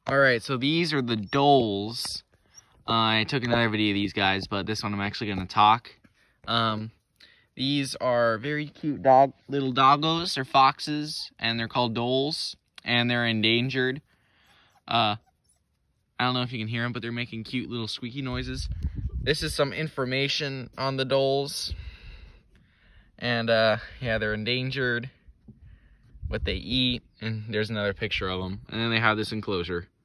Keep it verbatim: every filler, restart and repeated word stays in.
Alright, so these are the Dholes. Uh, I took another video of these guys, but this one I'm actually going to talk. Um, these are very cute dog, little doggos or foxes, and they're called Dholes, and they're endangered. Uh, I don't know if you can hear them, but they're making cute little squeaky noises. This is some information on the Dholes. And uh, yeah, they're endangered, what they eat, and there's another picture of them. And then they have this enclosure.